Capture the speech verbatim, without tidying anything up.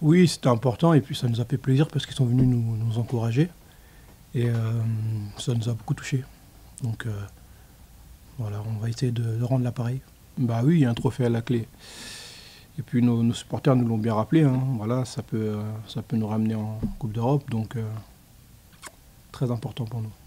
Oui, c'était important et puis ça nous a fait plaisir parce qu'ils sont venus nous, nous encourager et euh, ça nous a beaucoup touchés. Donc euh, voilà, on va essayer de, de rendre l'appareil. Bah oui, il y a un trophée à la clé. Et puis nos, nos supporters nous l'ont bien rappelé, hein. Voilà, ça peut, euh, ça peut nous ramener en Coupe d'Europe, donc euh, très important pour nous.